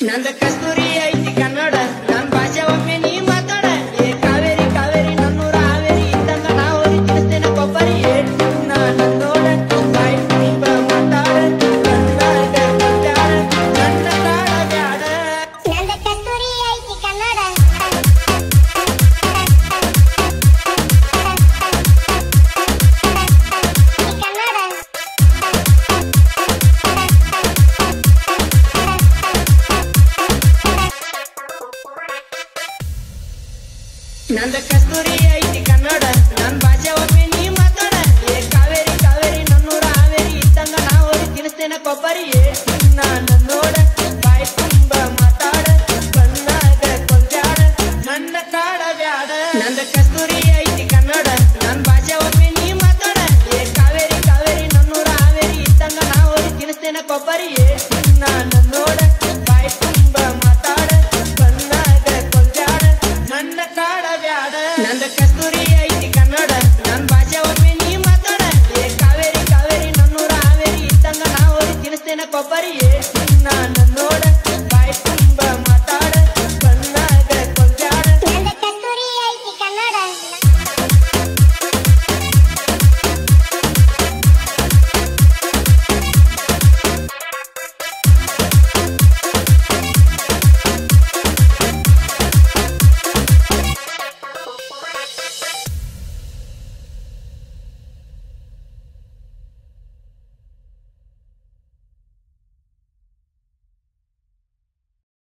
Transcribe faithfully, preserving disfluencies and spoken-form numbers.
ನಂದ ಕಸ್ತೂರಿ ಐತಿ ಕನ್ನಡ ನನ್ ಭಾಷೆ ಒಮ್ಮೆ ನೀ ಮಾತಾಡ ಏ ಕಾವೇರಿ ಕಾವೇರಿ ನನ್ನೂರ ಹಾವೇರಿ ಇದ್ದಂಗ ನಾವು ತಿನ್ನಿಸ್ತೇನೆ ಕೊಬ್ಬರಿ ನಾ ನನ್ನೋಡ ಬಾಯಿ ತುಂಬ ಮಾತಾಡ ಕನ್ನಡ ಕಲ್ಯಾಣ ನನ್ನ ಕಾಡ ಬ್ಯಾಡ ನಂದ ಕಸ್ತೂರಿ ಐತಿ ಕನ್ನಡ ನಂದ ಕಸ್ತೂರಿ ಐತಿ ಕನ್ನಡ ನನ್ ಭಾಷೆ ಒಮ್ಮೆ ನೀ ಮಾತಾಡ ಏ ಕಾವೇರಿ ಕಾವೇರಿ ನನ್ನೂರ ಹಾವೇರಿ ಇದ್ದಂಗ ನಾವು ತಿನ್ನಿಸ್ತೇನೆ ಕೊಬ್ಬರಿ ನಾ ನನ್ನೋಡ ಬಾಯಿ ತುಂಬ ಮಾತಾಡ ಕಣ್ಣಾಗ ಕೊಂದ್ಯಾಡ ನನ್ನ ಕಾಡ ಬ್ಯಾಡ ನಂದ ಕಸ್ತೂರಿ ಐತಿ ಕನ್ನಡ ನನ್ ಭಾಷೆ ಒಮ್ಮೆ ನೀ ಮಾತಾಡ ಏ ಕಾವೇರಿ ಕಾವೇರಿ ನನ್ನೂರ ಹಾವೇರಿ ಇದ್ದಂಗ ನಾವು ತಿನ್ನಿಸ್ತೇನೆ ಕೊಬ್ಬರಿ ನಾ ನನ್ನೋಡ ಬಾಯಿ ತುಂಬ